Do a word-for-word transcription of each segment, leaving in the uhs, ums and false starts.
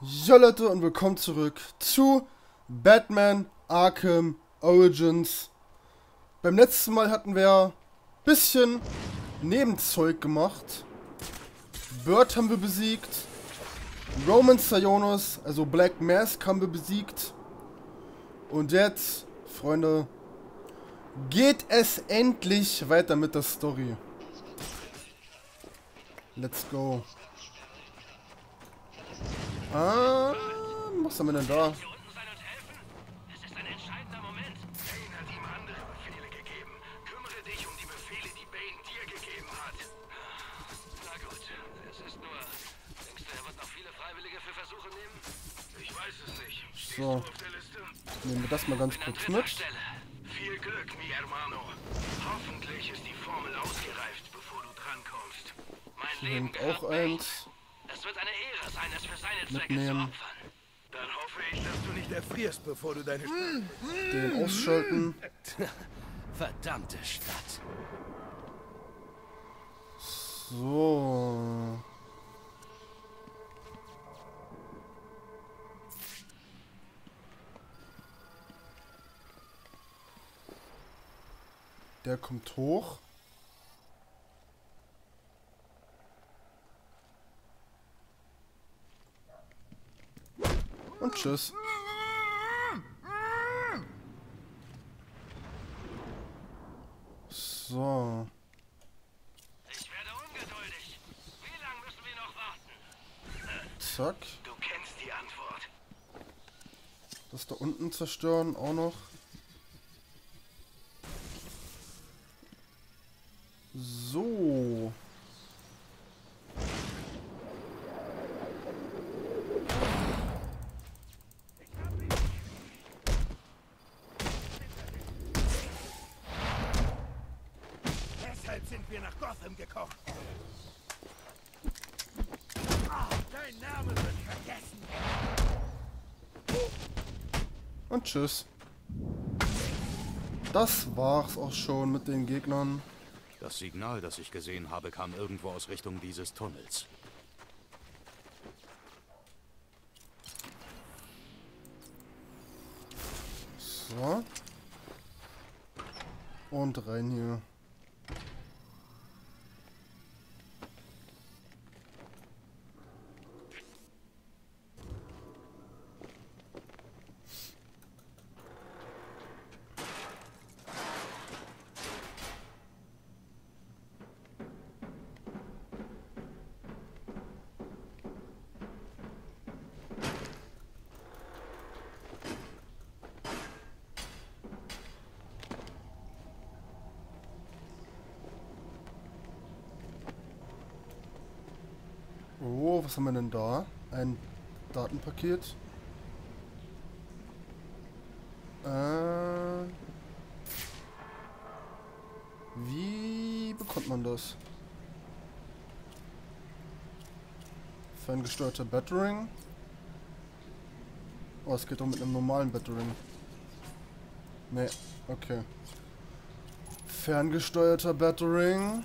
Ja Leute und willkommen zurück zu Batman Arkham Origins. Beim letzten Mal hatten wir ein bisschen Nebenzeug gemacht. Bird haben wir besiegt. Roman Sionis, also Black Mask, haben wir besiegt. Und jetzt, Freunde, geht es endlich weiter mit der Story. Let's go. Ah, was haben wir denn da? Es ist ein entscheidender Moment. Bane hat ihm andere Befehle gegeben. Kümmere dich um die Befehle, die Bane dir gegeben hat. Na gut, es ist nur... Denkst du, er wird noch viele Freiwillige für Versuche nehmen? Ich weiß es nicht. Stehst So. du auf der Liste? Nehmen wir das mal ganz Bin an kurz dritter mit. Stelle. Viel Glück, mi hermano. Hoffentlich ist die Formel ausgereift, bevor du drankommst. Mein Hier Leben hängt gehört auch Bane. eins. Es wird eine Ehre sein, es für seine Zwecke zu Mitnehmen. opfern. Dann hoffe ich, dass du nicht erfrierst, bevor du deine... Den ausschalten. Verdammte Stadt. So. Der kommt hoch. Und tschüss. So. Ich werde ungeduldig. Wie lange müssen wir noch warten? Zack. Du kennst die Antwort. Das da unten zerstören auch noch. So. Deshalb sind wir nach Gotham gekommen. Dein Name wird vergessen. Und tschüss. Das war's auch schon mit den Gegnern. Das Signal, das ich gesehen habe, kam irgendwo aus Richtung dieses Tunnels. So. Und rein hier. Oh, was haben wir denn da? Ein Datenpaket. Äh, wie bekommt man das? Ferngesteuerter Battering. Oh, es geht doch mit einem normalen Battering. Ne, okay. Ferngesteuerter Battering.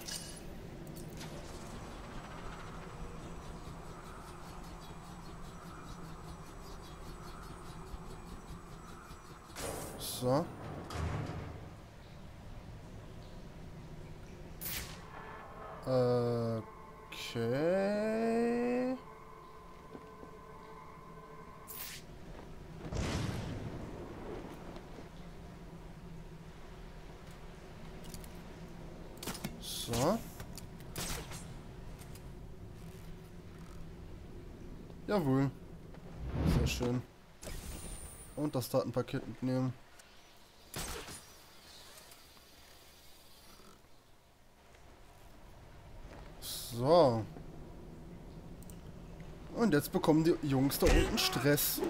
So. Okay. So. Jawohl. Sehr schön. Und das Datenpaket mitnehmen. So. Und jetzt bekommen die Jungs da unten Stress.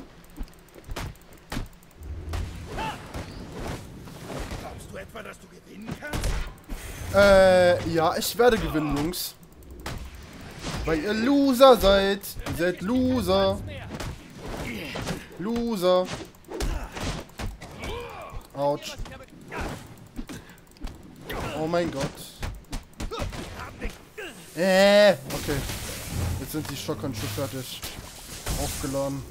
Glaubst du etwa, dass du gewinnen kannst? Äh, ja, ich werde gewinnen, Jungs. Weil ihr Loser seid. Ihr seid Loser. Loser. Autsch. Oh mein Gott. Äh, okay. Jetzt sind die Shotgun schon fertig. aufgeladen.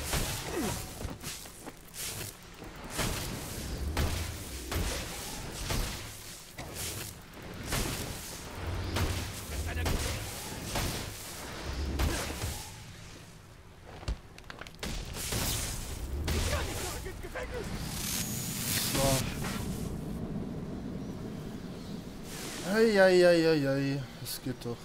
Eieieiei, es geht doch.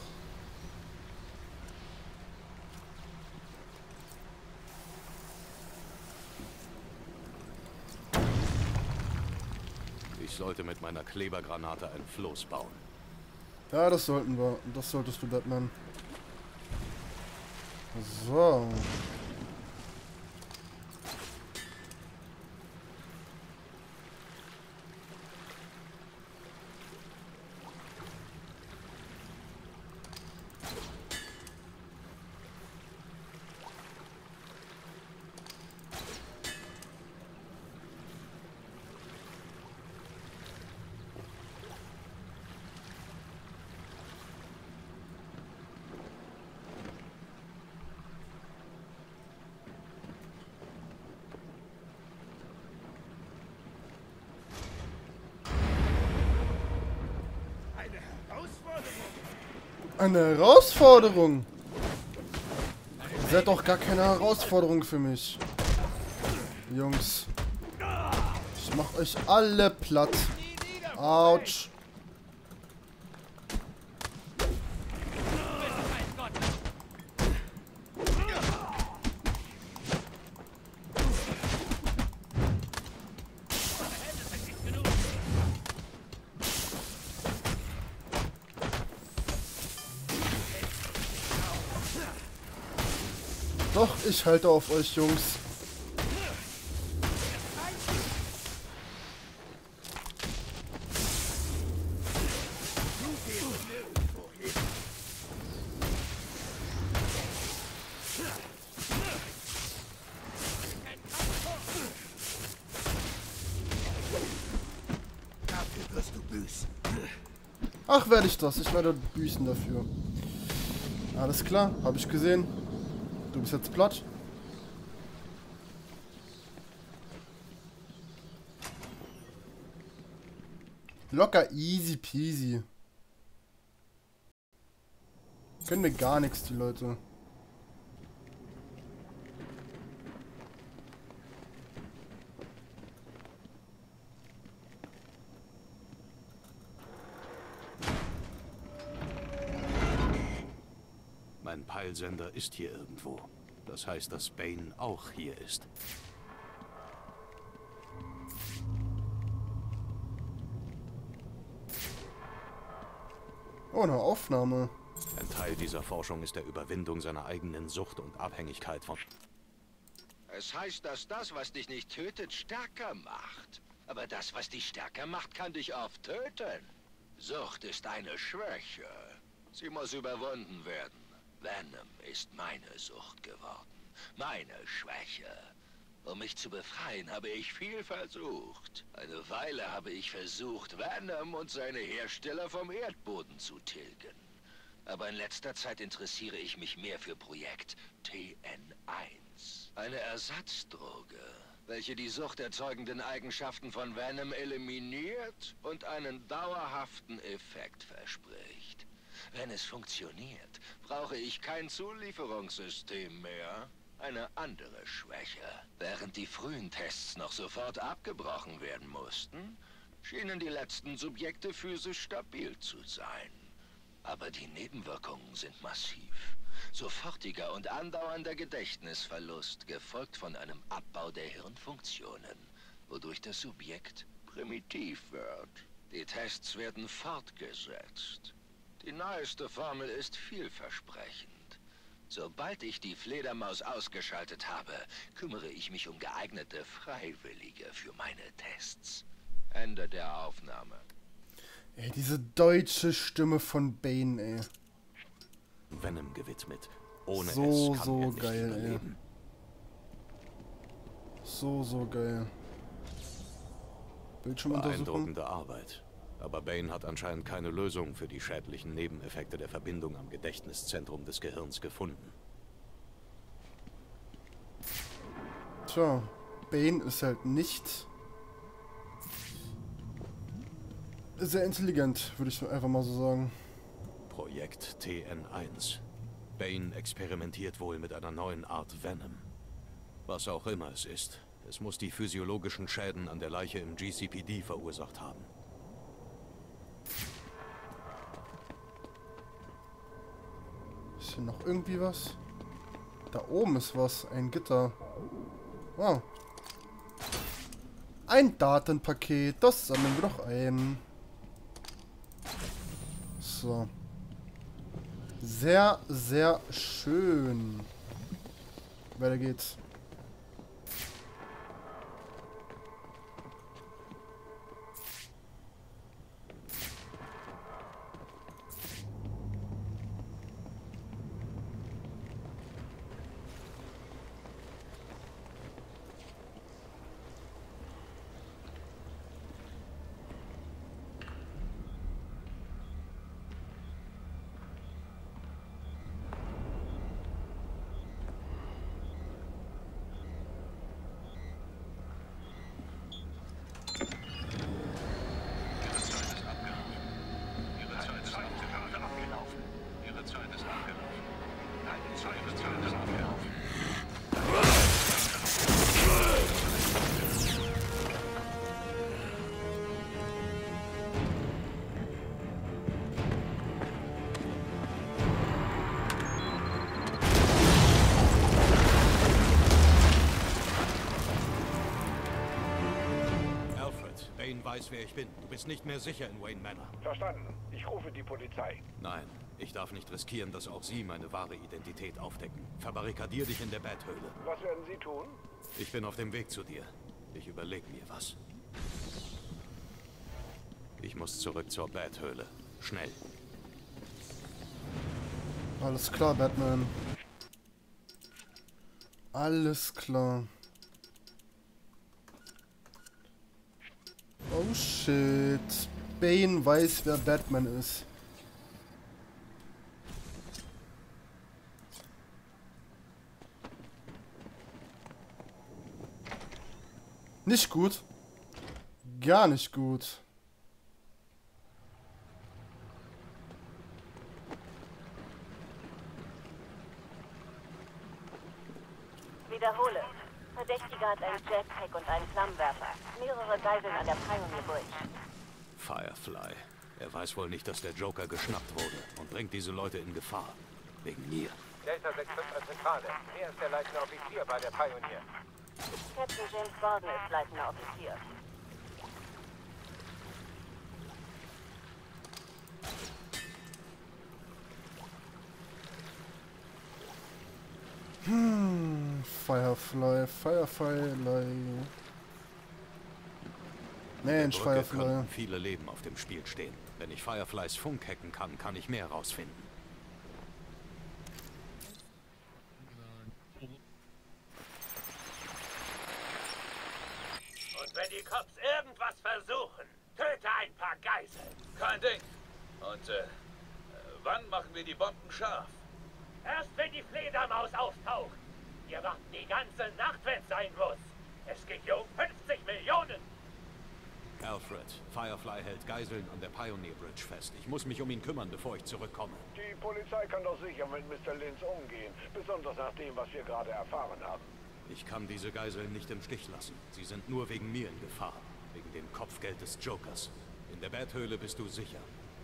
Ich sollte mit meiner Klebergranate ein Floß bauen. Ja, das sollten wir. Das solltest du, Batman. So. Eine Herausforderung? Ihr seid doch gar keine Herausforderung für mich. Jungs. Ich mach euch alle platt. Autsch. Doch, ich halte auf euch, Jungs. Ach, werde ich das. Ich werde büßen dafür. Alles klar, habe ich gesehen. Du bist jetzt platt. Locker easy peasy. Können mir gar nichts, die Leute. Mein Peilsender ist hier irgendwo. Das heißt, dass Bane auch hier ist. Oh, eine Aufnahme. Ein Teil dieser Forschung ist der Überwindung seiner eigenen Sucht und Abhängigkeit von... Es heißt, dass das, was dich nicht tötet, stärker macht. Aber das, was dich stärker macht, kann dich oft töten. Sucht ist eine Schwäche. Sie muss überwunden werden. Venom ist meine Sucht geworden. Meine Schwäche. Um mich zu befreien, habe ich viel versucht. Eine Weile habe ich versucht, Venom und seine Hersteller vom Erdboden zu tilgen. Aber in letzter Zeit interessiere ich mich mehr für Projekt T N eins. Eine Ersatzdroge, welche die suchterzeugenden Eigenschaften von Venom eliminiert und einen dauerhaften Effekt verspricht. Wenn es funktioniert, brauche ich kein Zulieferungssystem mehr. Eine andere Schwäche. Während die frühen Tests noch sofort abgebrochen werden mussten, schienen die letzten Subjekte physisch stabil zu sein. Aber die Nebenwirkungen sind massiv. Sofortiger und andauernder Gedächtnisverlust, gefolgt von einem Abbau der Hirnfunktionen, wodurch das Subjekt primitiv wird. Die Tests werden fortgesetzt. Die neueste Formel ist vielversprechend. Sobald ich die Fledermaus ausgeschaltet habe, kümmere ich mich um geeignete Freiwillige für meine Tests. Ende der Aufnahme. Ey, diese deutsche Stimme von Bane, ey. Venom gewidmet. Ohne So, es kann so er nicht geil, überleben. ey. So, so geil. Bildschirmuntersuchung. Beeindruckende Arbeit. Aber Bane hat anscheinend keine Lösung für die schädlichen Nebeneffekte der Verbindung am Gedächtniszentrum des Gehirns gefunden. Tja, Bane ist halt nicht sehr intelligent, würde ich einfach mal so sagen. Projekt T N eins. Bane experimentiert wohl mit einer neuen Art Venom. Was auch immer es ist, es muss die physiologischen Schäden an der Leiche im G C P D verursacht haben. Ist hier noch irgendwie was? Da oben ist was, ein Gitter. Wow. Ein Datenpaket, das sammeln wir doch ein. So. Sehr, sehr schön. Weiter geht's. Bane weiß, wer ich bin. Du bist nicht mehr sicher in Wayne Manor. Verstanden. Ich rufe die Polizei. Nein, ich darf nicht riskieren, dass auch Sie meine wahre Identität aufdecken. Verbarrikadier dich in der Bathöhle. Was werden Sie tun? Ich bin auf dem Weg zu dir. Ich überlege mir was. Ich muss zurück zur Bathöhle. Schnell. Alles klar, Batman. Alles klar. Oh shit. Bane weiß, wer Batman ist. Nicht gut. Gar nicht gut. Wiederhole. Verdächtiger hat einen Jetpack und einen Flammenwerfer. Mehrere Geiseln an der Pioneer Bridge. Firefly. Er weiß wohl nicht, dass der Joker geschnappt wurde und bringt diese Leute in Gefahr. Wegen mir. Delta sechs fünf an Zentrale. Er ist der leitende Offizier bei der Pioneer. Captain James Gordon ist leitender Offizier. Hm, Firefly, Firefly. Mensch, Brücke Firefly. könnten viele Leben auf dem Spiel stehen. Wenn ich Fireflys Funk hacken kann, kann ich mehr rausfinden. Und wenn die Cops irgendwas versuchen, töte ein paar Geiseln. Kein Ding. Und, äh, wann machen wir die Bomben scharf? Erst wenn die Fledermaus auftaucht. Wir warten die ganze Nacht, wenn es sein muss. Es geht hier um fünfzig Millionen. Alfred, Firefly hält Geiseln an der Pioneer Bridge fest. Ich muss mich um ihn kümmern, bevor ich zurückkomme. Die Polizei kann doch sicher mit Mister Linz umgehen. Besonders nach dem, was wir gerade erfahren haben. Ich kann diese Geiseln nicht im Stich lassen. Sie sind nur wegen mir in Gefahr. Wegen dem Kopfgeld des Jokers. In der Bathöhle bist du sicher.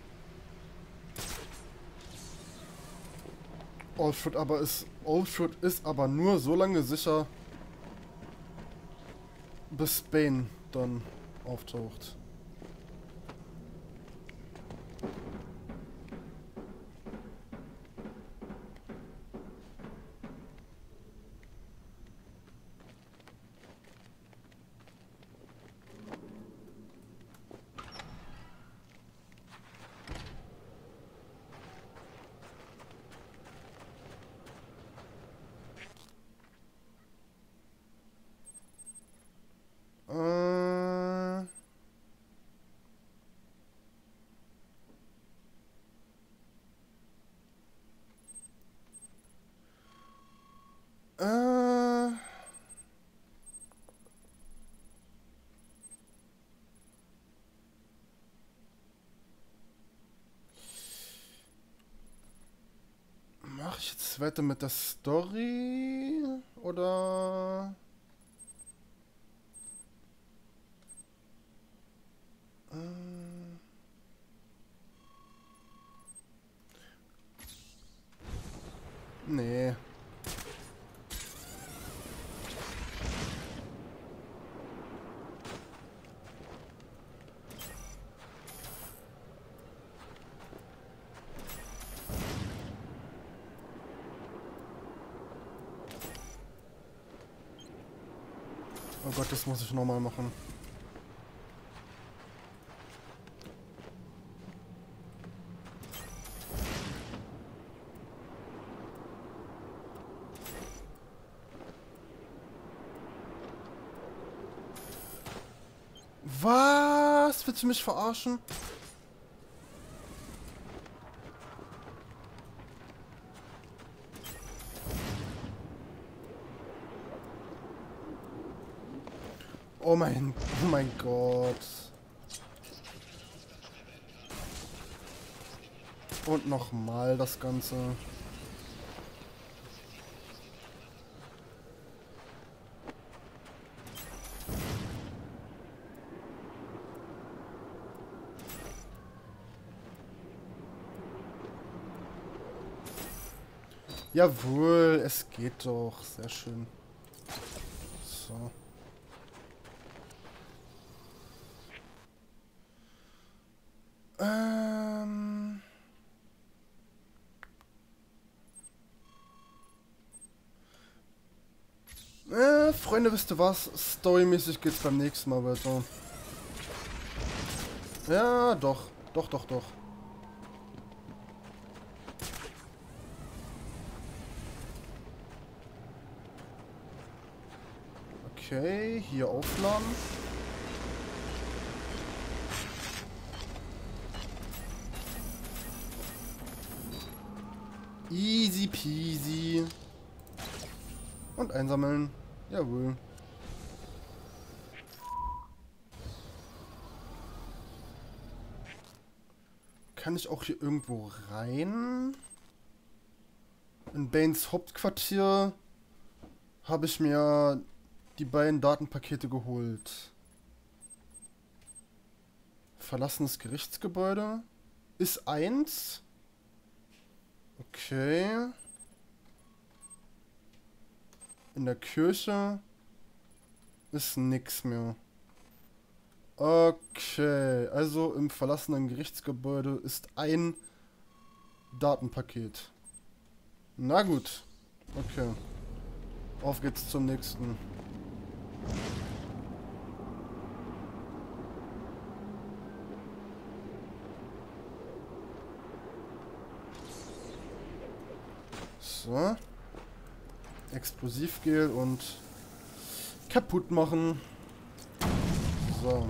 Alfred aber ist. Alfred ist aber nur so lange sicher, bis Bane dann auftaucht. Äh ich jetzt weiter mit der Story? Oder... Äh... Nee. Oh Gott, das muss ich nochmal machen. Was? Willst du mich verarschen? Oh mein, oh mein Gott. Und nochmal das Ganze. Jawohl, es geht doch. Sehr schön. So. Ähm... Äh, Freunde, wisst ihr was? Storymäßig geht's beim nächsten Mal weiter. Ja, doch. Doch, doch, doch. Okay, hier aufladen. Easy peasy. Und einsammeln. Jawohl. Kann ich auch hier irgendwo rein? In Banes Hauptquartier habe ich mir die beiden Datenpakete geholt. Verlassenes Gerichtsgebäude. Ist eins. Okay. In der Kirche ist nix mehr. Okay, also im verlassenen Gerichtsgebäude ist ein Datenpaket. Na gut. Okay. Auf geht's zum nächsten. So. Explosivgel und kaputt machen. So.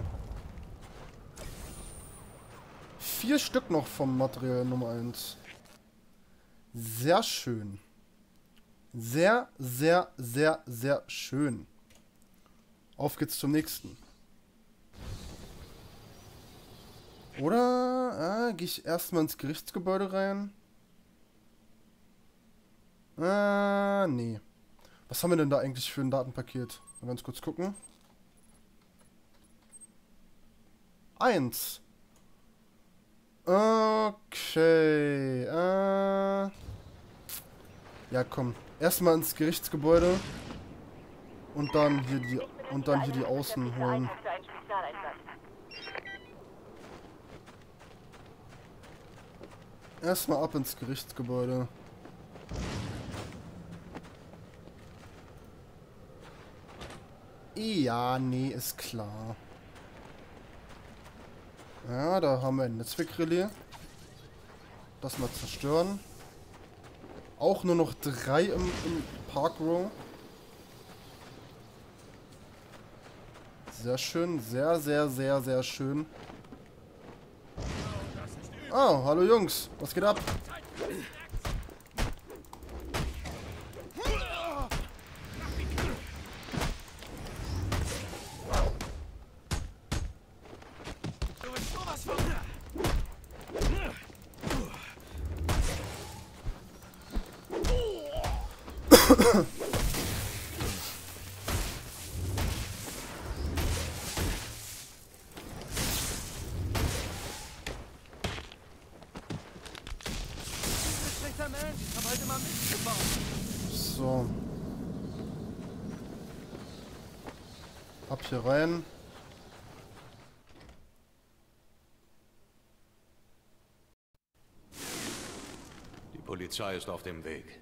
Vier Stück noch vom Material Nummer eins. Sehr schön. Sehr, sehr, sehr, sehr schön. Auf geht's zum nächsten. Oder äh, gehe ich erstmal ins Gerichtsgebäude rein? Ah, nee. Was haben wir denn da eigentlich für ein Datenpaket? Mal ganz kurz gucken. Eins. Okay. Äh. Ja, komm. Erstmal ins Gerichtsgebäude. Und dann hier die und dann hier die Außen holen. Erstmal ab ins Gerichtsgebäude. Ja, nee, ist klar. Ja, da haben wir ein Netzwerkrelais. Das mal zerstören. Auch nur noch drei im, im Park Row. Sehr schön, sehr, sehr, sehr, sehr schön. Oh, hallo Jungs, was geht ab? So. Ab hier rein. Die Polizei ist auf dem Weg.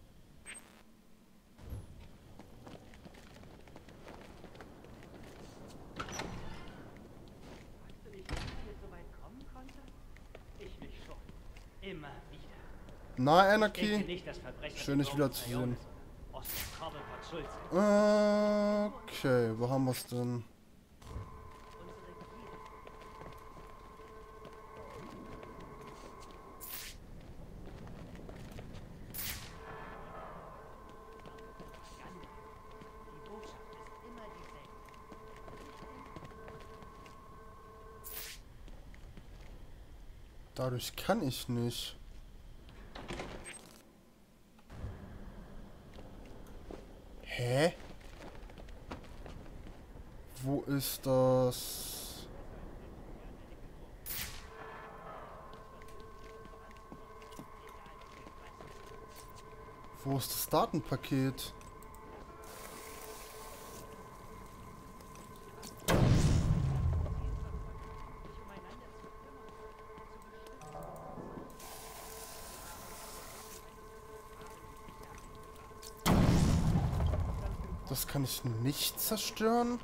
Na, Anarchy. Schön, dich wieder zu sehen. Okay, wo haben wir es denn? Dadurch kann ich nicht. Hä? Wo ist das? Wo ist das Datenpaket? Das kann ich nicht zerstören.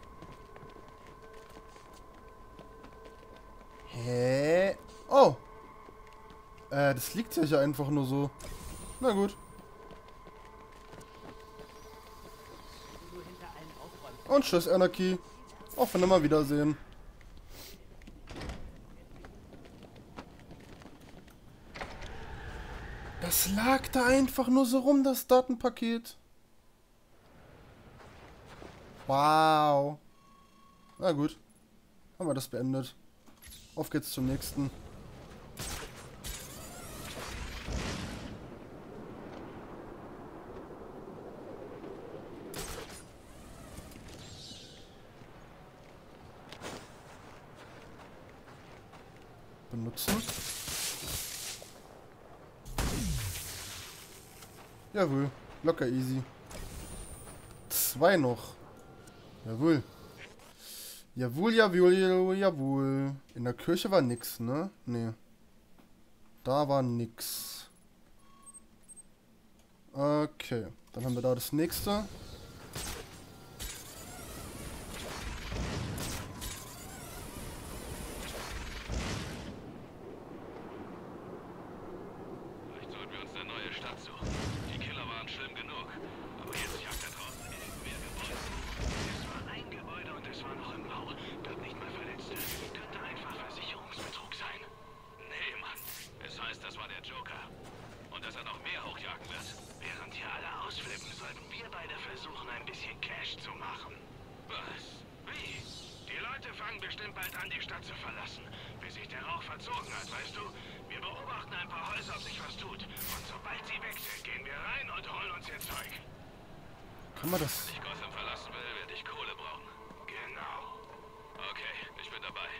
Hä? Oh. Äh, das liegt ja hier einfach nur so. Na gut. Und tschüss, Anarchy. Auf wenn wir mal wiedersehen. Das lag da einfach nur so rum, das Datenpaket. Wow. Na gut. Haben wir das beendet. Auf geht's zum nächsten. Benutzen. Jawohl. Locker easy. Zwei noch. Jawohl. Jawohl, jawohl, jawohl, jawohl. In der Kirche war nix, ne? Nee. Da war nix. Okay. Dann haben wir da das nächste. Vielleicht sollten wir uns eine neue Stadt suchen. Die Killer waren schlimm genug. Aber jetzt jagt da draußen irgendwer Gebäude. Es war ein Gebäude und es war noch im Bau. Dort nicht mal Verletzte. Könnte einfach Versicherungsbetrug sein. Nee, Mann. Es heißt, das war der Joker. Und dass er noch mehr hochjagen wird. Während hier alle ausflippen, sollten wir beide versuchen, ein bisschen Cash zu machen. Was? Wie? Die Leute fangen bestimmt bald an, die Stadt zu verlassen. Bis sich der Rauch verzogen hat, weißt du? Wir beobachten ein paar Häuser, ob sich was tut. Und sobald sie weg sind, gehen wir rein und holen uns ihr Zeug. Kann man das... Wenn ich Gotham verlassen will, werde ich Kohle brauchen. Genau. Okay, ich bin dabei.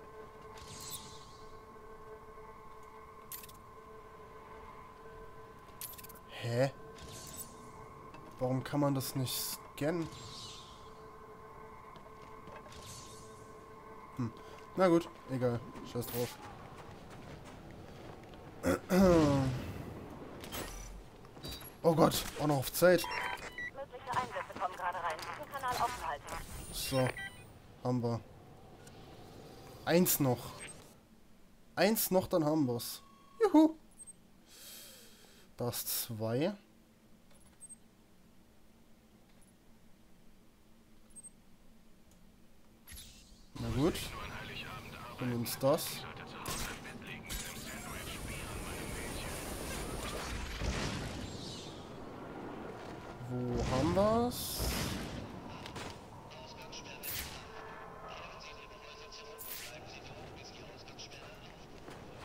Hä? Warum kann man das nicht scannen? Hm. Na gut, egal. Scheiß drauf. Oh Gott, auch noch auf Zeit. Mögliche Einsätze kommen gerade rein. Den Kanal offen halten. So, haben wir. Eins noch. Eins noch, dann haben wir's. Juhu. Das zwei. Na gut. Und uns das. Wo haben wir's?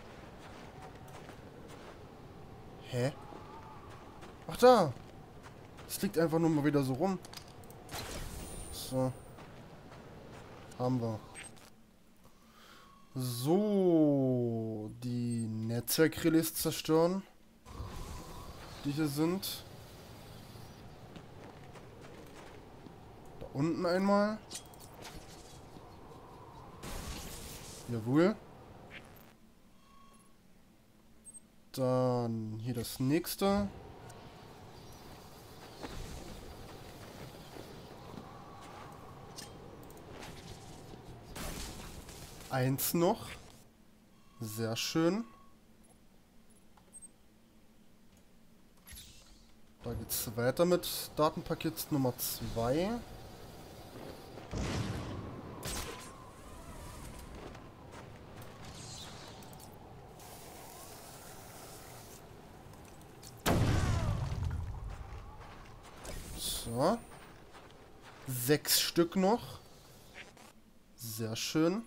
Hä? Ach da. Es liegt einfach nur mal wieder so rum. So. Haben wir. So. Die Netzwerkrelais zerstören. Die hier sind. Da unten einmal. Jawohl. Dann hier das nächste. Eins noch. Sehr schön. Da geht's weiter mit Datenpaket Nummer zwei. So. Sechs Stück noch. Sehr schön.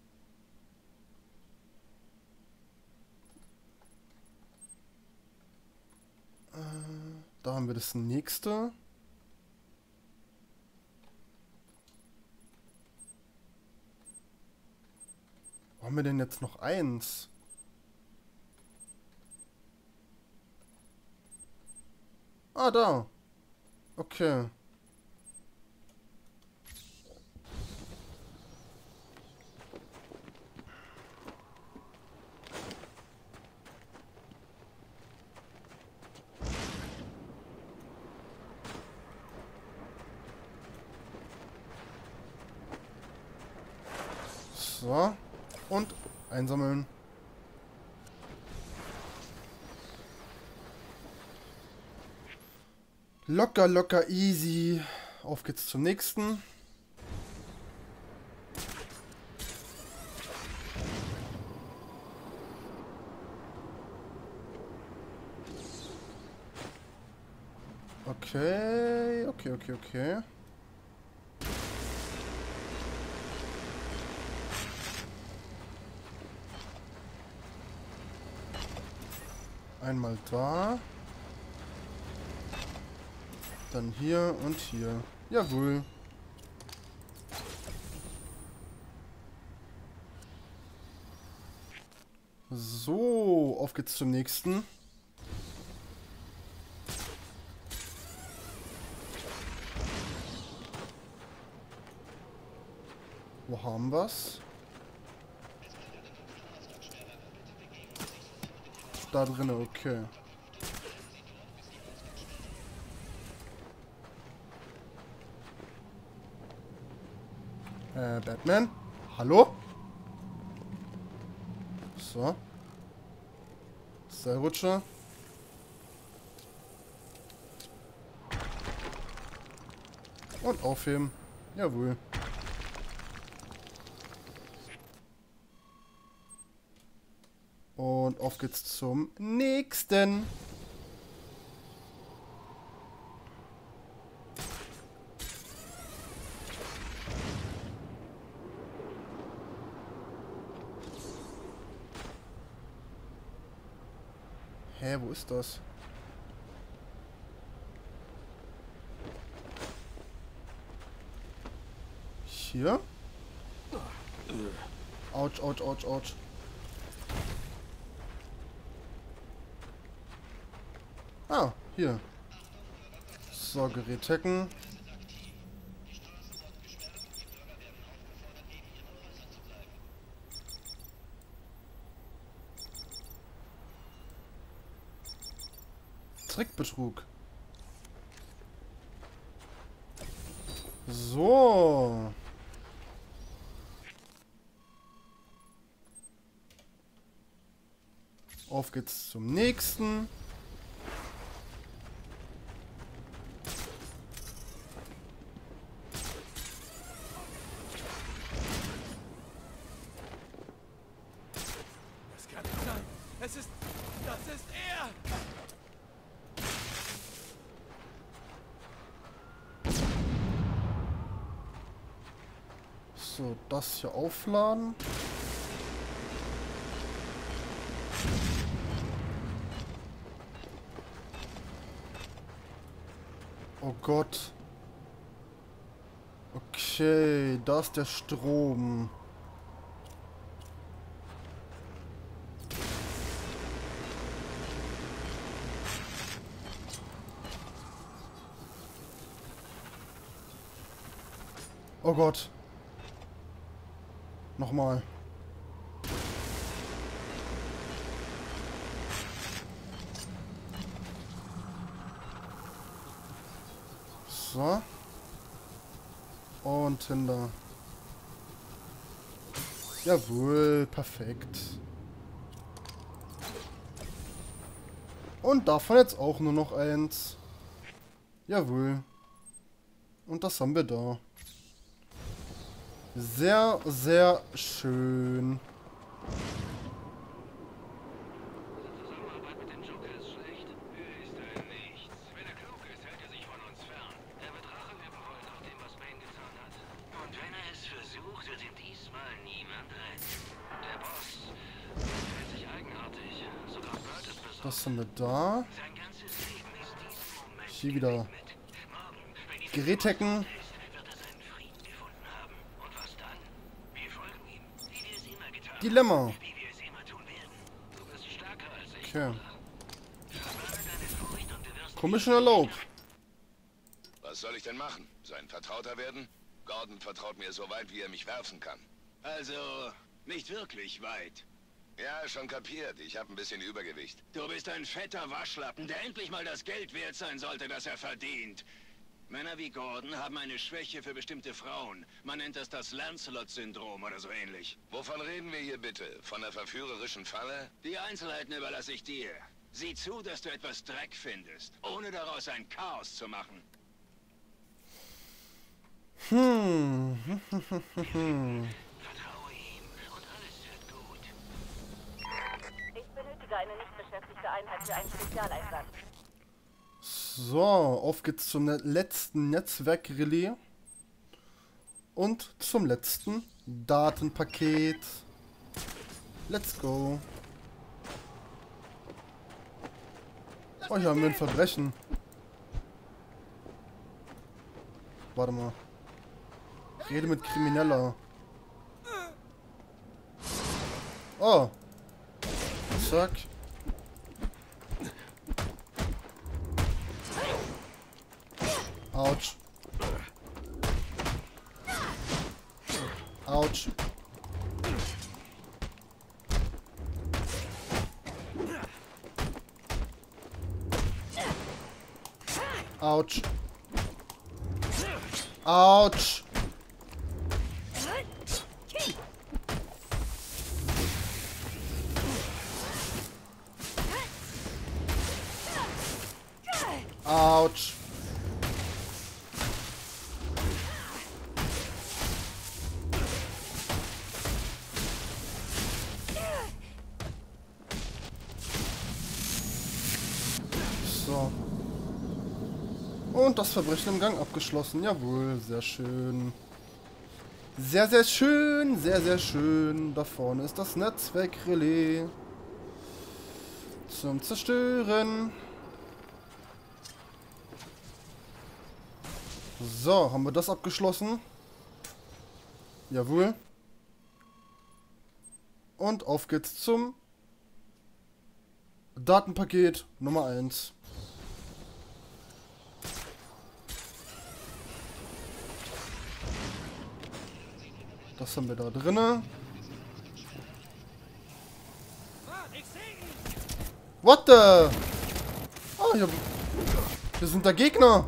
Äh, da haben wir das nächste. Wo haben wir denn jetzt noch eins? Ah, da. Okay. So. Und einsammeln. Locker, locker, easy. Auf geht's zum nächsten. Okay, okay, okay, okay. Einmal da. Dann hier und hier. Jawohl. So, auf geht's zum nächsten. Wo haben wir's? Da drinnen, okay. Äh, Batman? Hallo? So. Seilrutsche. Und aufheben. Jawohl. Und auf geht's zum nächsten. Hä, wo ist das? Hier? Autsch, autsch, autsch, autsch. Ah, hier. So, Gerät hacken. Trickbetrug. So. Auf geht's zum nächsten. Das kann nicht sein. Es ist... Das ist er! So, das hier aufladen. Oh Gott. Okay, da ist der Strom. Oh Gott. Nochmal. So. Und hinter. Jawohl, perfekt. Und davon jetzt auch nur noch eins. Jawohl. Und das haben wir da. Sehr, sehr schön. Zusammenarbeit mit dem Joker ist schlecht. Ist er nichts. Wenn er klug ist, hält er sich von uns fern. Er wird Rache üben wollen nach dem, was Bane getan hat. Und wenn er es versucht, wird ihn diesmal niemand retten. Der Boss verhält sich eigenartig. Sogar Bert ist besorgt. Das haben wir da. Sein ganzes Leben ist diesem Moment Hier wieder. gewidmet. Morgen, wenn die Gerät hacken. wird er seinen Frieden gefunden haben. Und was dann? Wir folgen ihm, wie wir es immer getan haben. Dilemma. Wie wir es immer tun werden. Du bist stärker als ich. Okay. Verbanne deine Furcht und du wirst Commissioner Loeb. Was soll ich denn machen? Sein Vertrauter werden? Gordon vertraut mir so weit, wie er mich werfen kann. Also, nicht wirklich weit. Ja, schon kapiert. Ich habe ein bisschen Übergewicht. Du bist ein fetter Waschlappen, der endlich mal das Geld wert sein sollte, das er verdient. Männer wie Gordon haben eine Schwäche für bestimmte Frauen. Man nennt das das Lancelot-Syndrom oder so ähnlich. Wovon reden wir hier bitte? Von der verführerischen Falle? Die Einzelheiten überlasse ich dir. Sieh zu, dass du etwas Dreck findest, ohne daraus ein Chaos zu machen. Hm. Vertraue ihm und alles wird gut. Ich benötige eine nicht beschäftigte Einheit für einen Spezialeinsatz. So, auf geht's zum ne- letzten Netzwerkrelais. Und zum letzten Datenpaket. Let's go. Oh, hier haben wir ein Verbrechen. Warte mal. Rede mit Krimineller. Oh. Zack. Autsch. Autsch. Autsch. Autsch. Autsch. So. Und das Verbrechen im Gang abgeschlossen. Jawohl, sehr schön. Sehr, sehr schön, sehr, sehr schön. Da vorne ist das Netzwerkrelais. Zum Zerstören. So, haben wir das abgeschlossen? Jawohl. Und auf geht's zum Datenpaket Nummer eins. Das haben wir da drinne. What the? Oh, hier, hier sind da Gegner.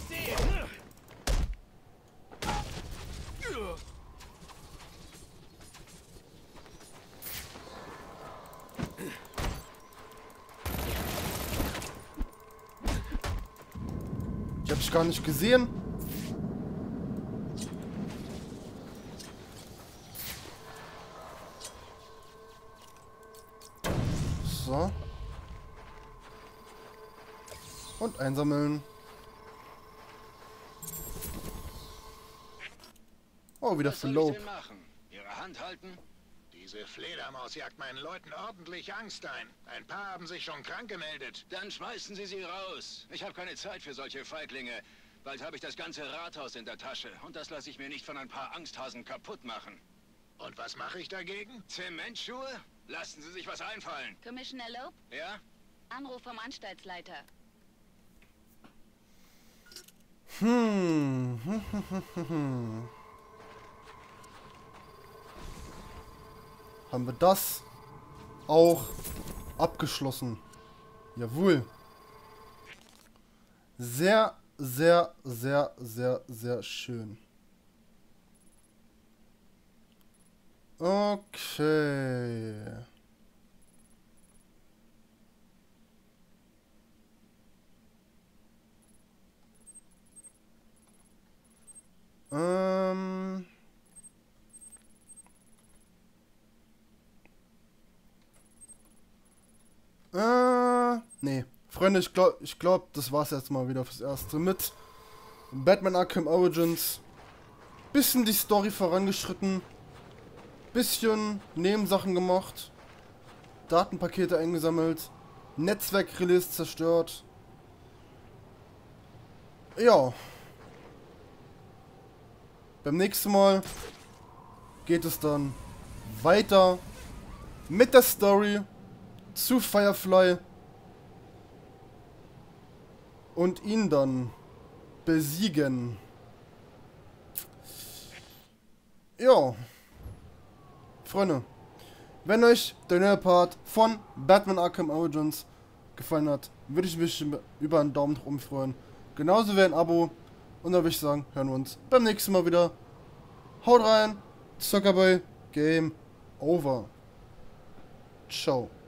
Die habe ich gar nicht gesehen. So. Und einsammeln. Oh, wieder Was soll für ich Loeb. denn machen? Ihre Hand halten? Diese Fledermaus jagt meinen Leuten ordentlich Angst ein. Ein paar haben sich schon krank gemeldet. Dann schmeißen Sie sie raus. Ich habe keine Zeit für solche Feiglinge. Bald habe ich das ganze Rathaus in der Tasche und das lasse ich mir nicht von ein paar Angsthasen kaputt machen. Und was mache ich dagegen? Zementschuhe? Lassen Sie sich was einfallen. Commissioner Loeb? Ja? Anruf vom Anstaltsleiter. Hm. Haben wir das auch abgeschlossen. Jawohl. Sehr, sehr, sehr, sehr, sehr schön. Okay. Ähm... Äh, nee. Freunde, ich glaube, ich glaub, das war's jetzt mal wieder fürs Erste mit Batman Arkham Origins. Bisschen die Story vorangeschritten. Bisschen Nebensachen gemacht. Datenpakete eingesammelt. Netzwerkrelais zerstört. Ja. Beim nächsten Mal geht es dann weiter mit der Story zu Firefly und ihn dann besiegen. Ja. Freunde, wenn euch der neue Part von Batman Arkham Origins gefallen hat, würde ich mich über einen Daumen nach oben freuen. Genauso wie ein Abo. Und dann würde ich sagen, hören wir uns beim nächsten Mal wieder. Haut rein, Zuckerboy, Game over. Ciao.